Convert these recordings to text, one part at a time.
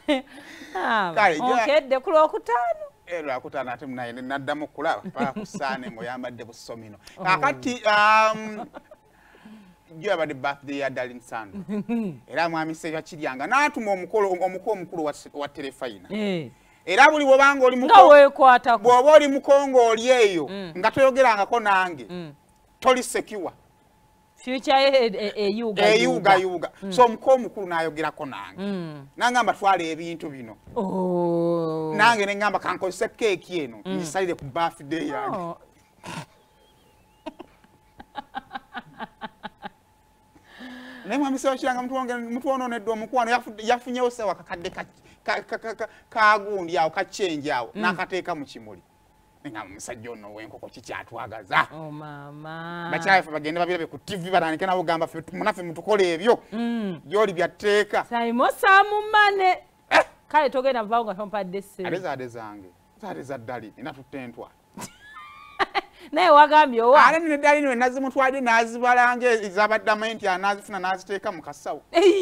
Okedde ku Lwokutaano. Lwakutaano ate naye naddamu kulaba paka ku Saane muyambadde bu Somino. Kakati jo abadde birthday ya Darling Sandra. Era mwami Ssewa Kiryanga n'atuma omukulu wa Terefayina. Era buli bwobanga oli bw'oba oli mukongo oli eyo nga toyogerangako nange toli secure. Future eyuga. So omuko omukulu n'ayogerako nange. Nangamba twala ebintu bino. Nange ne ngamba kankozese keeki eno ngisalire ku birthday yange. Ne mwami Ssewa Kiryanga mutu ononedde omukwano yafunyewo sewa kakadde kagundi awo kachenji awo n'akateeka mu kimuli. Nga musajja ono w'enkoko kikyatwagaza. Mama. Bakyafe bagende babirabe ku TV batandike nabo gamba ffe munaffe mutukole ebyo. Byoli byatteeka. Saimo samumane. Kale togenda vaawo nga tompadde ssebo. Ate zange. Zaade za Darling natutte entwa. Naye wagambye owa. Ale ne Darling we nazimutwadde nazibalanga ez'abadamenti anazifuna naziteeka mu kasawo.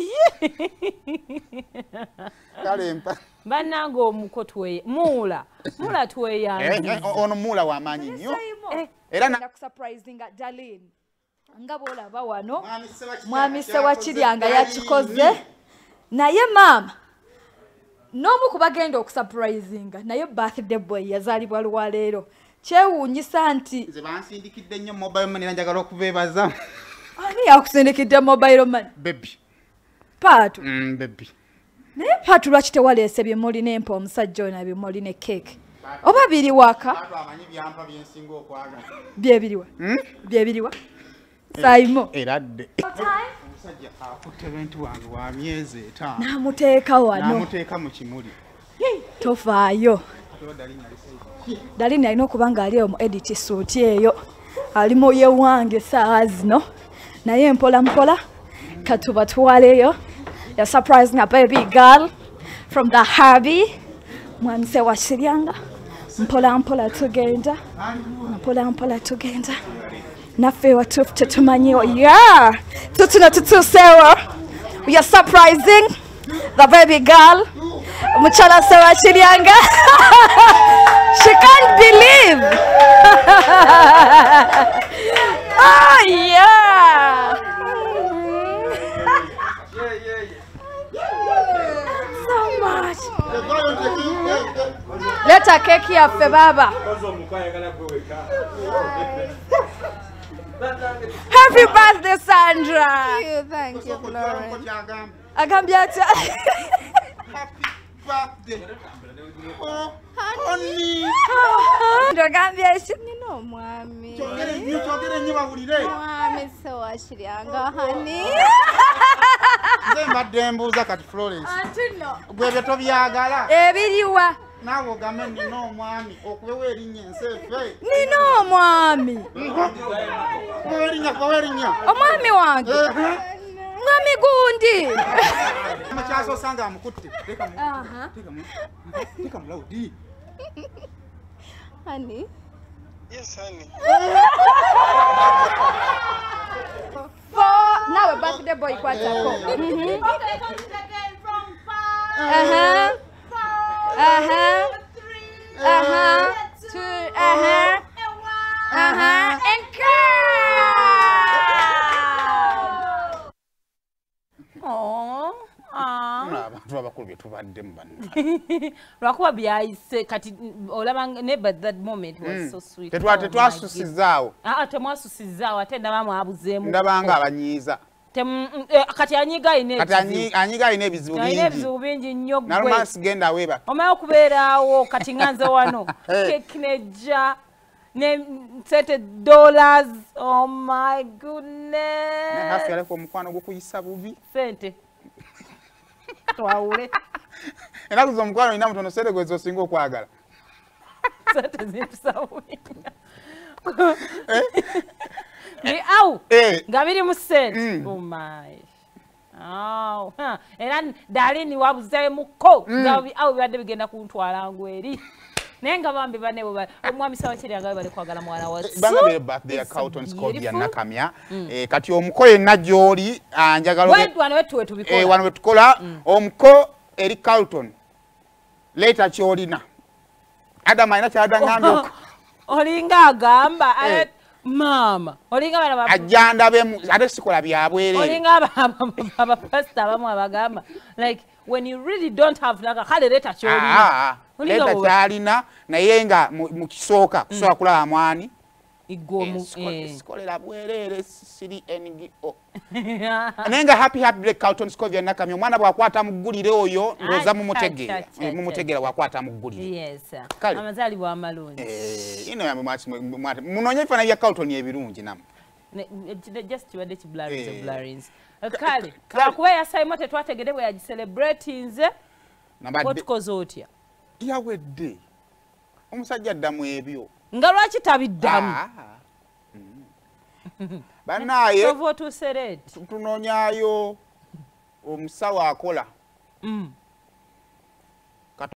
Kale mpa. Bannange omuko muula tweyange. Ono muula w'amaanyi nnyo. Era na kusurprisinga Darling. Nga bw'olaba wano mwami Ssewa Kiryanga yakikoze. Naye maama n'omu ku bagenda okusurprisinga naye birthday boy yazaalibwa lwaleero. Kyewuunyisa nti nze bansindikidde nnyo mobile money njagala okubeebaza. Ani yakusindikidde mobile money? Baby. Paatu. Baby. Naye Paatu lwaki tewaleese bimuli n'empa omusajja ono bimuli ne cake? Oba biri waka? Paatu amanyi byampa byensinga okwagala. Byebiriwa? Byebiriwa? Saimo. Eradde. Omusajja akutte bintu wange wa myezi 5. N'amuteeka wano. N'amuteeka mu kimuli. Tofaayo. Darling alina okuba ng'ali mu edit suit eyo. Ali mu yewange essaawa zino. Naye mpola mpola katuba twaleyo. Ya surprise na baby girl from the hubby. Mwami Ssewa Kiryanga. Mpola mpola tugenda. Mpola tugenda. Naffe watufu tetumanyiwo. Yeah! Tutuna tutusewa. We are surprising the baby girl. Muchala Ssewa Kiryanga. She can't believe. Oh yeah. So much. Let her cake here for Baba. Happy birthday, Sandra. Thank you, Florence. Agambiata. Birthday. Oh, honey. Ndogambye Nino mwami. Chogere nyiba hulire. Mwami Ssewa Kiryanga honey. Nze mbadde mbuuza kati Florence. Antino. Gwe bye tobyagala. Ebiriwa. Naawe ogame nina omwami okubewa erinnya enseefe. Nina omwami. Erinnya. Omwami wange. Mwami gundi. Mukyasa nga amukutte. Teka mu loudi. Honey. Yes, honey. For now, birthday boy kwatako. Okay, come again from 5. 2. And Abantu abakulu bye tubaddemu banno. Lwakuba byayise kati olaba never that moment was so sweet. Tetwasusizaawo. Temwasusizaawo ate ndabamu abuzeemu. Ndabanga abanyiiza. Kati anyiga ayina ebizibu bingi nnyo gwe. Naluma sigenda weeba. Omaye okubeeraawo kati nganze wano. Cake nejja ne $30. Oh my goodness. Hafi aleko omukwano gukuyisa bubi. Sente. Twawule. Enaku z'omukwano ina mutono sente gwe zosinga okwagala. Sente zintusabuye. Au nga biri mu sente. Oh my. Oh, era Darling wabuzeemuko au bibadde bigenda kuntwala ngweri. Nenga bambi bane bo omwami Ssewa Kiryanga bali kwagala mwala wa. Banga birthday ya Carlton Scott ya Nakamya. Kati omuko yenna gy'oli anjagala. Wano wetu bikola. Wano wetukola omuko eri Carlton Leta kyolina. Adam ayina kyadangambye. Olinga agamba mama. Olinga bana ba ajjanda be ate sikola byabwere. Olinga aba pastor abamu abagamba like when you really don't have like kale leta kyolina. Leta kyalina naye nga mu kisooka kusobola kulaba mwani. Igomu sikolera bwerere siri NGO. Nenga happy Black Carlton Scovia nakamye omwana bwakwata mugulire oyo ndoza mumutegera wakwata mugulire. Yes. Amazali bwa malungi. Ino ya munonye ifana bya Carlton ebirungi nam. Just to the blurrings. Kale akuba yasayimo tetwategede bwe ya celebrate nze. What kozotya? Yawedde. Omusajja addamu ebyo. Nga lwaki tabiddamu? Banaye Sovo tuserete. Tunonyayo omusawo akola.